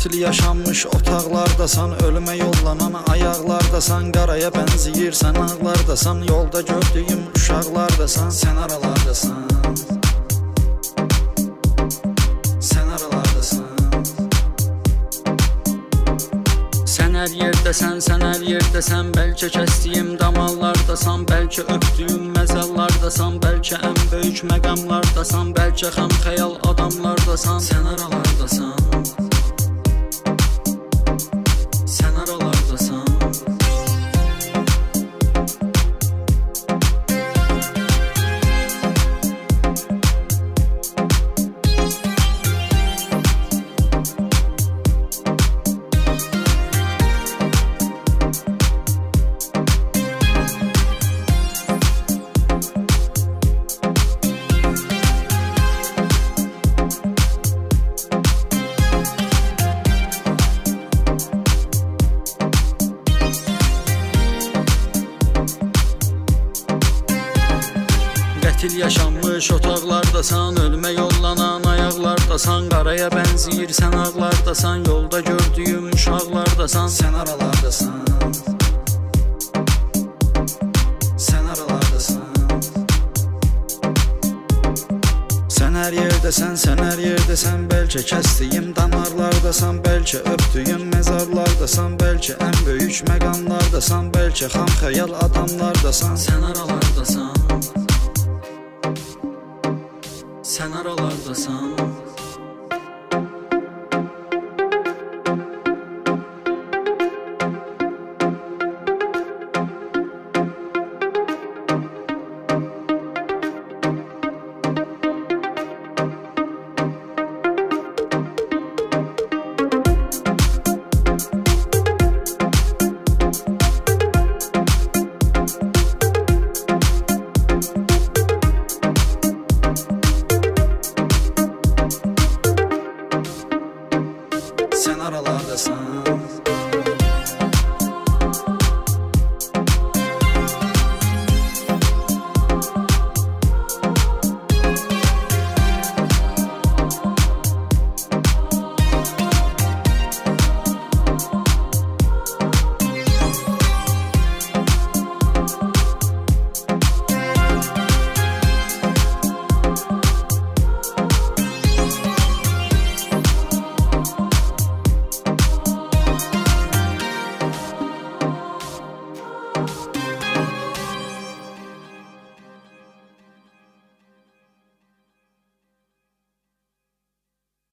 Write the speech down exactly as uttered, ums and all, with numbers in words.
Qətil yaşanmış otaqlardasan, ölümə yollanan ayaqlardasan, qaraya bənziyirsən ağlardasan, yolda gördüyüm uşaqlardasan, sən aralardasan, sən aralardasan. Sən hər yerdəsən, sən hər yerdəsən, bəlkə kəsdiyim damallardasan, bəlkə öpdüyüm məzəllardasan, bəlkə ən böyük məqamlardasan, bəlkə xam xəyal adamlardasan, sən aralardasan. Qətil yaşanmış otaqlardasan, ölümə yollanan ayaqlardasan, qaraya bənziyirsən ağlardasan, yolda gördüyüm uşaqlardasan, sən aralardasan, sən aralardasan. Sən hər yerdəsən, sən hər yerdəsən, bəlkə kəsdiyim damarlardasan, bəlkə öpdüyüm məzarlardasan, bəlkə ən böyük məqamlardasan, bəlkə xam xəyal adamlardasan, sən aralardasan, sən aralardasan.